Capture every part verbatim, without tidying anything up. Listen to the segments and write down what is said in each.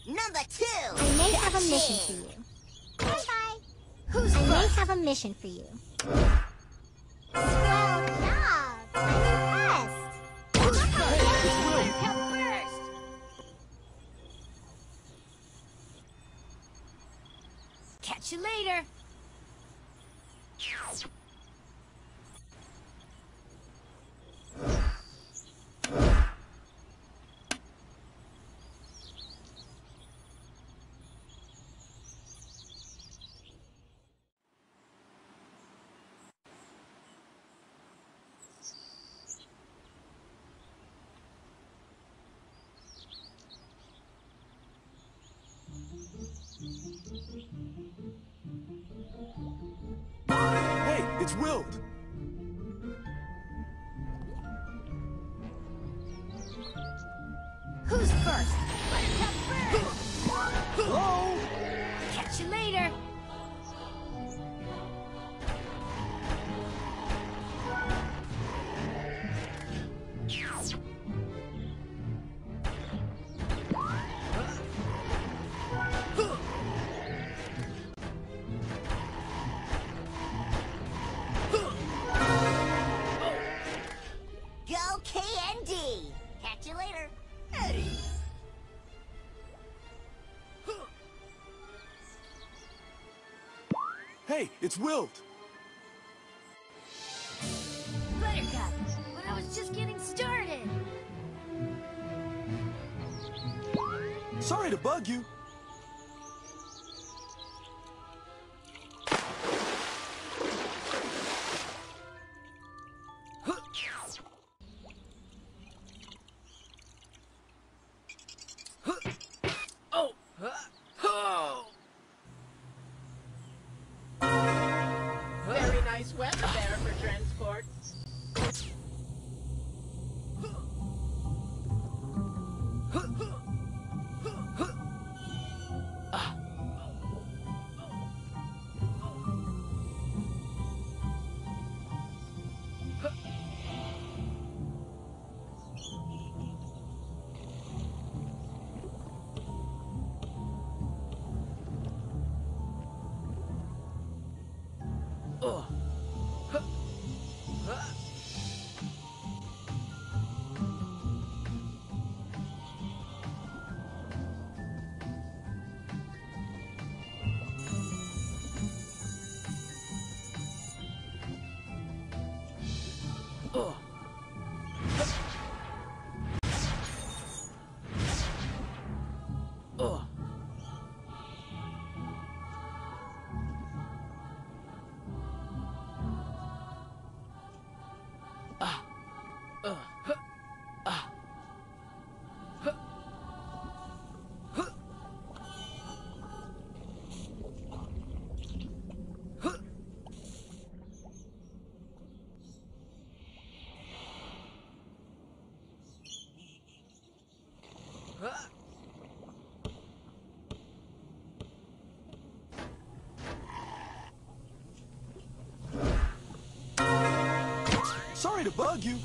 Number two. I may have a mission for you. Bye-bye. Who's I first? may have a mission for you. Swell job. I'm impressed. Who's first? Come first. Catch you later. Hey, it's Wlit. Who's first? Buttercup first. Hello? Catch you later. Go K N D. Catch you later. Hey. Hey, it's Wlit. Buttercup, but I was just getting started. Sorry to bug you. Oh! Oh! Very nice weather there for transport. Oh. Huh. Huh. Oh. Oh. Ah. Uh. Huh. Ah. Huh. Huh. Huh. Huh. Sorry to bug you.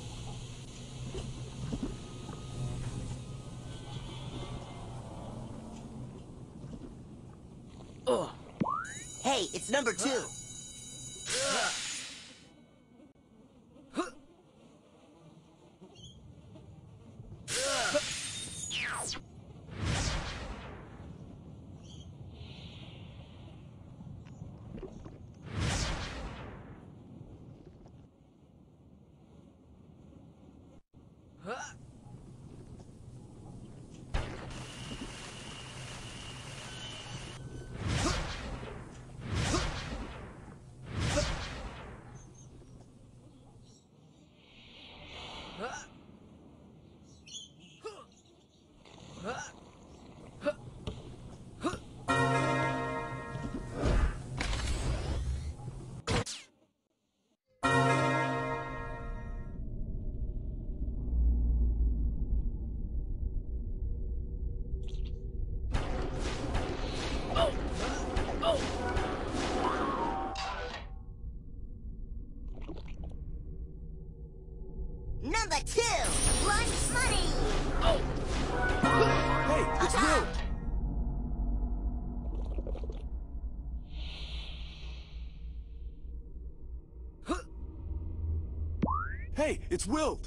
Oh. Hey, it's number two. Huh. Huh. Huh. Huh. Huh. Huh. Huh. Huh. Oh. Oh. Number two. Lunch money. Oh. Hey, Hey, it's Wilt.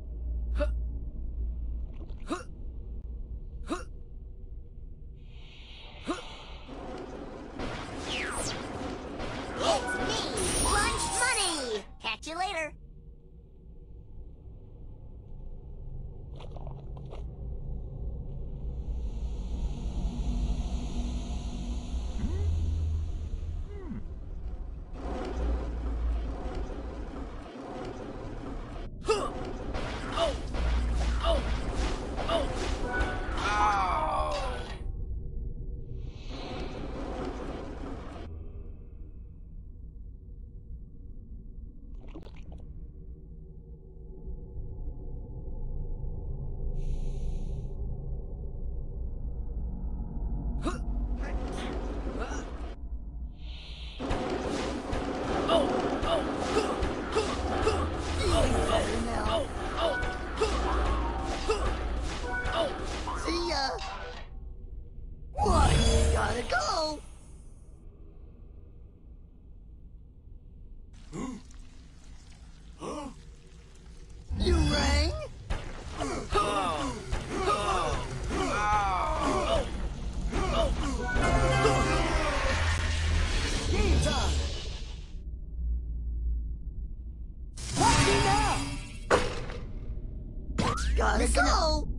It's me, Lunch Money. Catch you later. See ya. What? Gotta go. You rang? Game time. Watch me now. Gotta go.